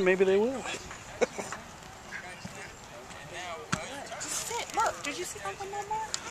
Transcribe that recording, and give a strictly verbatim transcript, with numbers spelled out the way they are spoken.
Maybe they will. Just sit. Look, did you see that one more?